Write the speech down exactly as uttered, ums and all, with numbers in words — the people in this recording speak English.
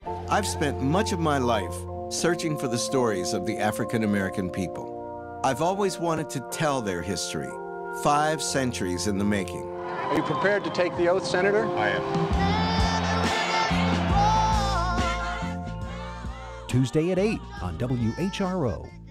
I've spent much of my life searching for the stories of the African American people. I've always wanted to tell their history, five centuries in the making. Are you prepared to take the oath, Senator? I am. Tuesday at eight on W H R O.